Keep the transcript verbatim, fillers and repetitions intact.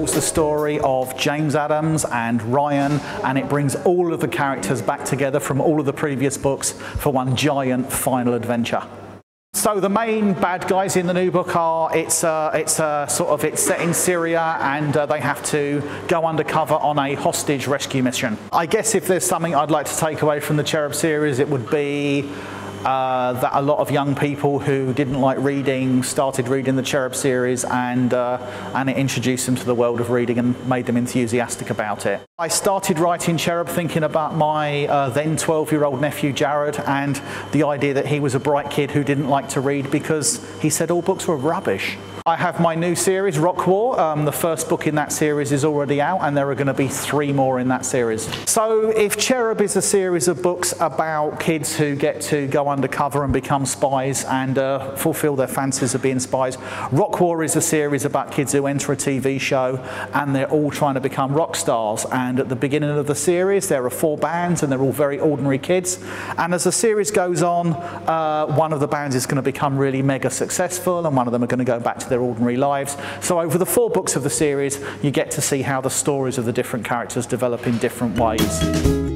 tells the story of James Adams and Ryan, and it brings all of the characters back together from all of the previous books for one giant final adventure. So the main bad guys in the new book are, it's uh, it's uh, sort of, it's set in Syria, and uh, they have to go undercover on a hostage rescue mission. I guess if there's something I'd like to take away from the Cherub series, it would be Uh, that a lot of young people who didn't like reading started reading the Cherub series, and uh, and it introduced them to the world of reading and made them enthusiastic about it. I started writing Cherub thinking about my uh, then twelve-year-old nephew Jared, and the idea that he was a bright kid who didn't like to read because he said all books were rubbish. I have my new series, Rock War. Um, the first book in that series is already out, and there are going to be three more in that series. So if Cherub is a series of books about kids who get to go undercover and become spies and uh, fulfill their fantasies of being spies, Rock War is a series about kids who enter a T V show and they're all trying to become rock stars. And at the beginning of the series, there are four bands and they're all very ordinary kids. And as the series goes on, uh, one of the bands is going to become really mega successful, and one of them are going to go back to their ordinary lives. So over the four books of the series, you get to see how the stories of the different characters develop in different ways.